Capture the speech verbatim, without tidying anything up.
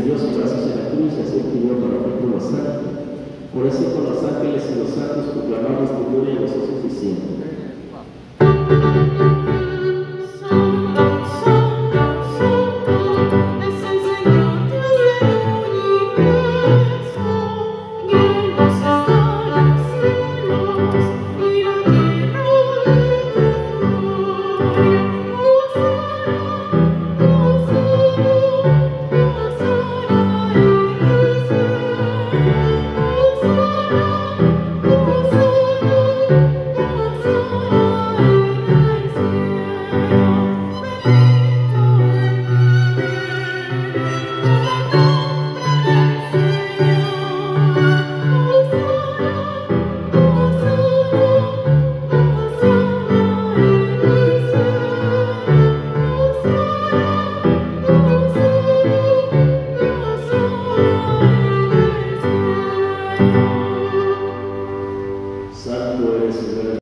extendió su brazo hacia la cruz y así pidió para los santos. Por eso con los ángeles y los santos proclamamos tu gloria a los ojos diciendo. Santo eres, Señor.